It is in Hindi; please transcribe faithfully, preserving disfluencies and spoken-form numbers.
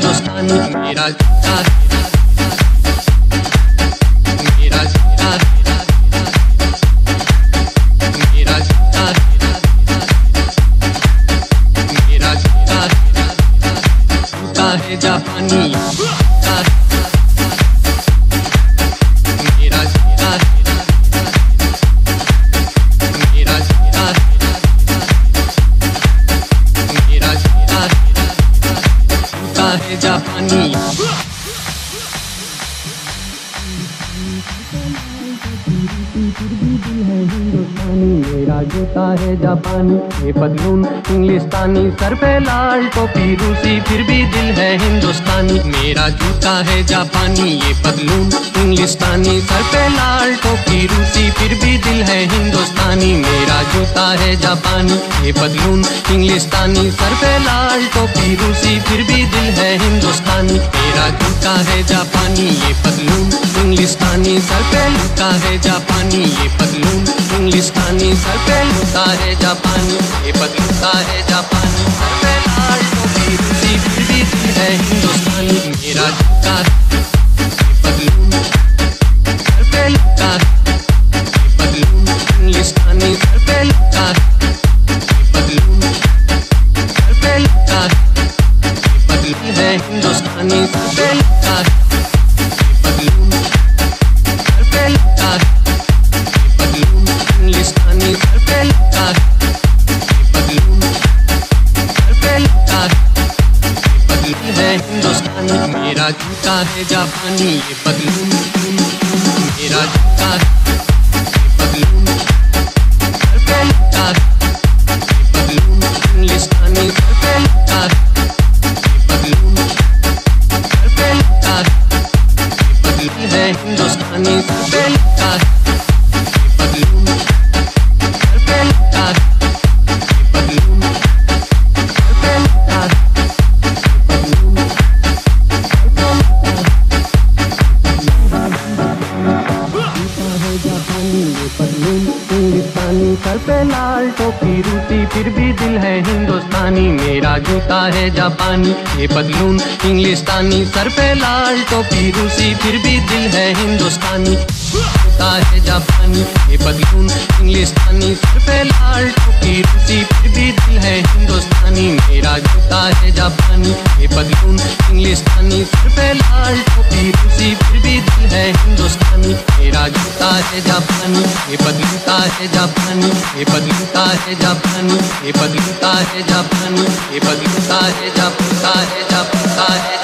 हिंदुस्तानी मेरा जूता मेरा जूता मेरा जूता मेरा जूता जूता है जापानी जूता मेरा जूता मेरा जूता मेरा जूता जूता है जापानी मेरा जूता है जापानी ये पतलून इंग्लिस्तानी सर पे लाल टोपी रूसी फिर भी दिल है हिंदुस्तानी मेरा जूता है जापानी ये पतलून इंग्लिस्तानी सर पे लाल टोपी रूसी फिर भी दिल है हिंदुस्तानी मेरा जूता है जापानी ये पतलून इंग्लिस्तानी सर पे लाल टोपी रूसी फिर भी दिल है हिंदुस्तानी मेरा जूता है जापानी ये पतलून इंग्लिस्तानी सर पे लूटा है जापानी ये पतलून इंग्लिस्तानी सर पे लूटा है जापानी ये पतलूटा है जापानी सर पे लाल टोपी रूसी फिर भी दिल है हिंदुस्तानी मेरा जूता ये पतलून सर पे लूटा ये पतलून इंग्लिस्तानी सर पे लूटा ये पतलून सर पे लूटा ये पतलून है हिंदुस्तानी सर पे लूटा ये पतलून सर पे लूटा ये पतलून इंग्लिस्तानी सर पे लूटा ये पतलून सर पे लूटा ये पतलून है हिंदुस्तानी मेरा जूता है जापानी ये पतलून मेरा जूता ये पतलून सर पे लूटा ये पतलून इंग्लिस्तानी सर पे लूटा ये पतलून सर पे लूटा ये पतलून है हिंदुस्तानी सर पे लूटा ये पतलून सर पे लूटा ये पतलून सर पे लूटा ये पतलून सर पे लूटा जूता है जापानी ये पतलून इंग्लिस्तानी सर पे लाल टोपी रूसी फिर भी दिल है हिंदुस्तानी मेरा जूता है जापानी ये पतलून इंग्लिस्तानी सर पे लाल टोपी रूसी फिर भी दिल है हिंदुस्तानी जूता है जापानी ये पतलून इंग्लिस्तानी सर पे लाल टोपी रूसी फिर भी दिल है हिंदुस्तानी मेरा जूता है जापानी ये पतलून इंग्लिस्तानी सर पे लाल टोपी रूसी फिर भी दिल है हिंदुस्तानी मेरा जूता है जापानी ये पतलूता है जापानी ये पतलूता है जापानी ये पतलूता है जापानी ये पतलूता है जापानी है जापानी है